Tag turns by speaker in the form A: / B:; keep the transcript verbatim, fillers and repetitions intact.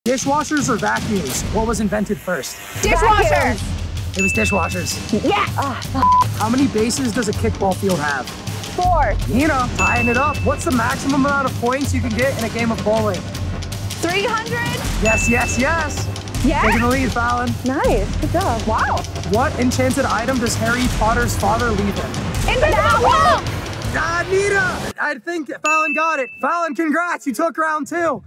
A: Dishwashers or vacuums? What was invented first?
B: Dishwashers!
A: It was dishwashers.
B: Yeah! Oh,
A: How many bases does a kickball field have?
B: four.
A: Nina, tying it up. What's the maximum amount of points you can get in a game of bowling?
B: three hundred?
A: Yes, yes, yes.
B: Yeah?
A: Taking the lead, Fallon.
B: Nice, good job. Wow.
A: What enchanted item does Harry Potter's father leave him?
B: Invisible wall!
A: Ah, Nina! I think Fallon got it. Fallon, congrats, you took round two.